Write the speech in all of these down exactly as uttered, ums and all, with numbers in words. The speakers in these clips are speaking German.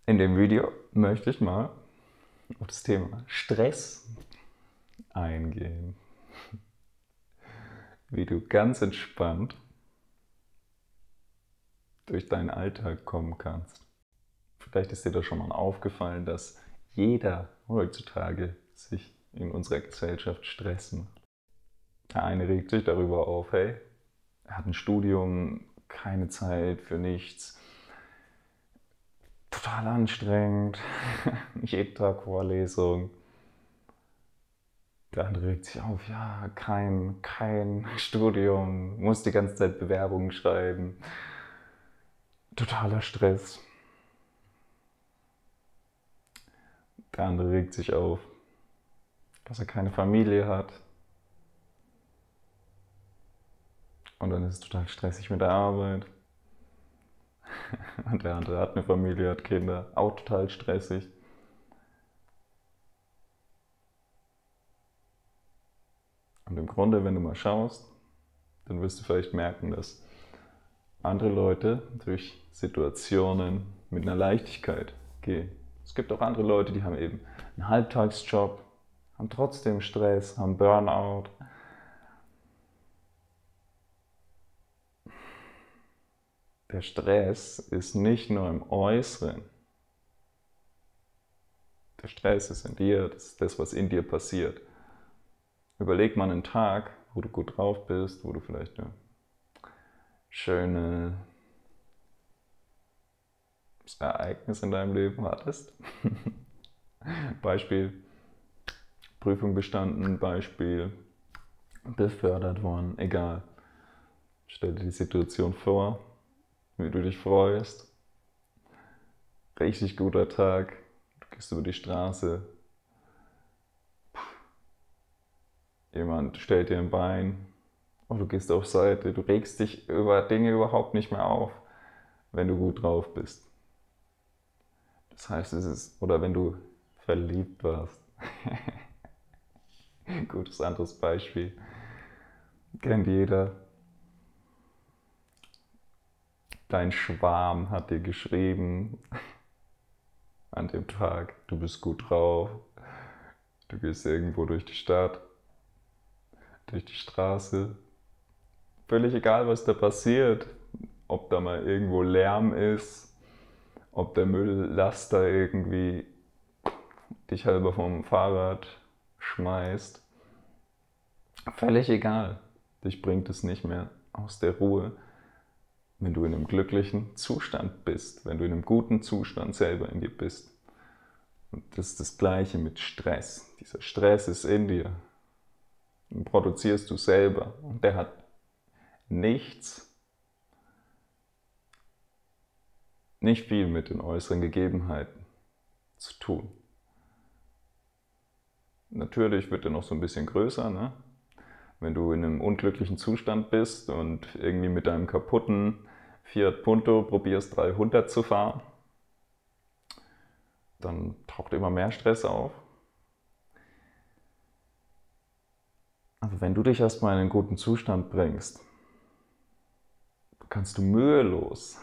In dem Video möchte ich mal auf das Thema Stress eingehen. Wie du ganz entspannt durch deinen Alltag kommen kannst. Vielleicht ist dir das schon mal aufgefallen, dass jeder heutzutage sich in unserer Gesellschaft stressen macht. Der eine regt sich darüber auf, hey, er hat ein Studium, keine Zeit für nichts, total anstrengend, jeden Tag Vorlesung. Der andere regt sich auf, ja, kein, kein Studium, muss die ganze Zeit Bewerbungen schreiben, totaler Stress. Der andere regt sich auf, dass er keine Familie hat. Und dann ist es total stressig mit der Arbeit. Und der andere hat eine Familie, hat Kinder, auch total stressig. Und im Grunde, wenn du mal schaust, dann wirst du vielleicht merken, dass andere Leute durch Situationen mit einer Leichtigkeit gehen. Es gibt auch andere Leute, die haben eben einen Halbtagsjob, haben trotzdem Stress, haben Burnout. Der Stress ist nicht nur im Äußeren. Der Stress ist in dir, das ist das, was in dir passiert. Überleg mal einen Tag, wo du gut drauf bist, wo du vielleicht eine schöne Ereignis in deinem Leben hattest. Beispiel Prüfung bestanden, Beispiel befördert worden, egal. Stell dir die Situation vor, wie du dich freust. Richtig guter Tag, du gehst über die Straße. Jemand stellt dir ein Bein und du gehst auf Seite. Du regst dich über Dinge überhaupt nicht mehr auf, wenn du gut drauf bist. Das heißt, es ist, oder wenn du verliebt warst. Gutes anderes Beispiel. Kennt jeder. Dein Schwarm hat dir geschrieben an dem Tag, du bist gut drauf. Du gehst irgendwo durch die Stadt, durch die Straße. Völlig egal, was da passiert. Ob da mal irgendwo Lärm ist, ob der Mülllaster irgendwie dich halber vom Fahrrad schmeißt. Völlig egal. Dich bringt es nicht mehr aus der Ruhe, wenn du in einem glücklichen Zustand bist, wenn du in einem guten Zustand selber in dir bist. Und das ist das Gleiche mit Stress. Dieser Stress ist in dir. Den produzierst du selber und der hat nichts, nicht viel mit den äußeren Gegebenheiten zu tun. Natürlich wird er noch so ein bisschen größer, ne? Wenn du in einem unglücklichen Zustand bist und irgendwie mit deinem kaputten Fiat Punto probierst dreihundert zu fahren, dann taucht immer mehr Stress auf. Aber wenn du dich erstmal in einen guten Zustand bringst, kannst du mühelos,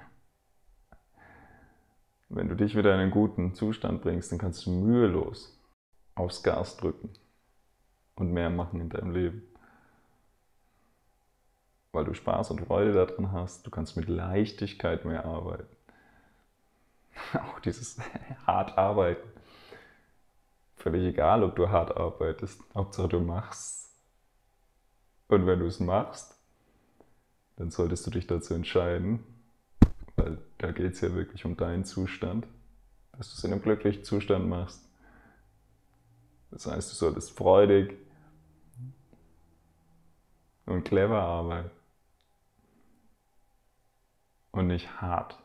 wenn du dich wieder in einen guten Zustand bringst, dann kannst du mühelos aufs Gas drücken und mehr machen in deinem Leben. Weil du Spaß und Freude daran hast, du kannst mit Leichtigkeit mehr arbeiten. Auch dieses hart arbeiten. Völlig egal, ob du hart arbeitest, Hauptsache du machst. Und wenn du es machst, dann solltest du dich dazu entscheiden, weil da geht es ja wirklich um deinen Zustand, dass du es in einem glücklichen Zustand machst. Das heißt, du solltest freudig und clever arbeiten und nicht hart.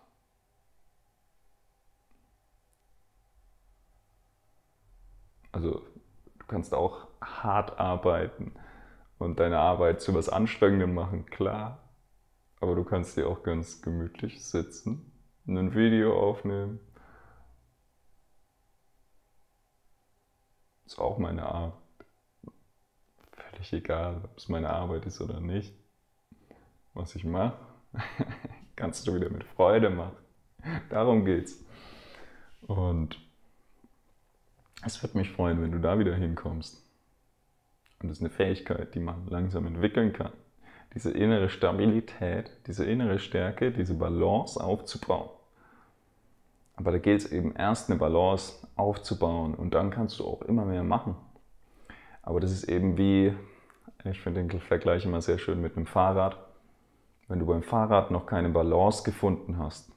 Also du kannst auch hart arbeiten und deine Arbeit zu was Anstrengendem machen, klar. Aber du kannst dir auch ganz gemütlich sitzen, ein Video aufnehmen. Ist auch meine Arbeit. Völlig egal, ob es meine Arbeit ist oder nicht. Was ich mache, kannst du wieder mit Freude machen. Darum geht's. Und es würde mich freuen, wenn du da wieder hinkommst. Und das ist eine Fähigkeit, die man langsam entwickeln kann. Diese innere Stabilität, diese innere Stärke, diese Balance aufzubauen. Aber da gilt es eben erst eine Balance aufzubauen und dann kannst du auch immer mehr machen. Aber das ist eben wie, ich finde den Vergleich immer sehr schön mit einem Fahrrad. Wenn du beim Fahrrad noch keine Balance gefunden hast,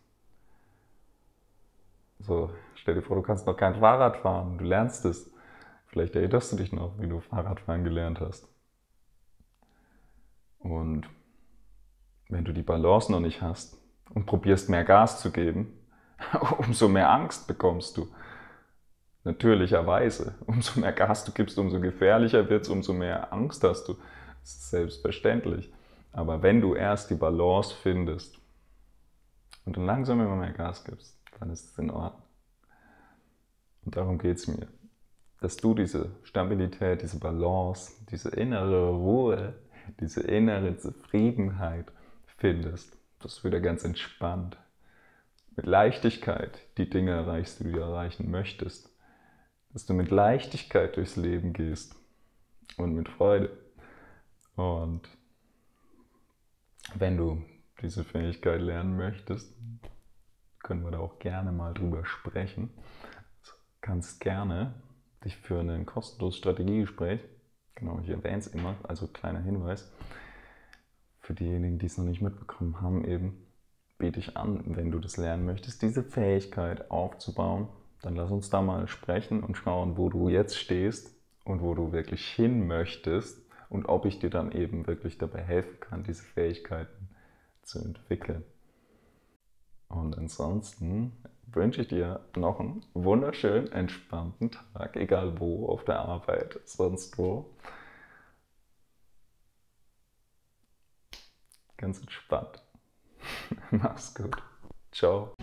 so, stell dir vor, du kannst noch kein Fahrrad fahren, du lernst es. Vielleicht erinnerst du dich noch, wie du Fahrradfahren gelernt hast. Und wenn du die Balance noch nicht hast und probierst mehr Gas zu geben, umso mehr Angst bekommst du. Natürlicherweise. Umso mehr Gas du gibst, umso gefährlicher wird es, umso mehr Angst hast du. Das ist selbstverständlich. Aber wenn du erst die Balance findest und dann langsam immer mehr Gas gibst, dann ist es in Ordnung. Und darum geht es mir. Dass du diese Stabilität, diese Balance, diese innere Ruhe, diese innere Zufriedenheit findest. Das ist wieder ganz entspannt. Mit Leichtigkeit die Dinge erreichst, die du erreichen möchtest. Dass du mit Leichtigkeit durchs Leben gehst und mit Freude. Und wenn du diese Fähigkeit lernen möchtest, können wir da auch gerne mal drüber sprechen. Du kannst gerne dich für ein kostenloses Strategiegespräch, genau, ich erwähne es immer, also kleiner Hinweis, für diejenigen, die es noch nicht mitbekommen haben, eben biete ich an, wenn du das lernen möchtest, diese Fähigkeit aufzubauen, dann lass uns da mal sprechen und schauen, wo du jetzt stehst und wo du wirklich hin möchtest und ob ich dir dann eben wirklich dabei helfen kann, diese Fähigkeiten zu entwickeln. Und ansonsten wünsche ich dir noch einen wunderschönen, entspannten Tag, egal wo, auf der Arbeit, sonst wo. Ganz entspannt. Mach's gut. Ciao.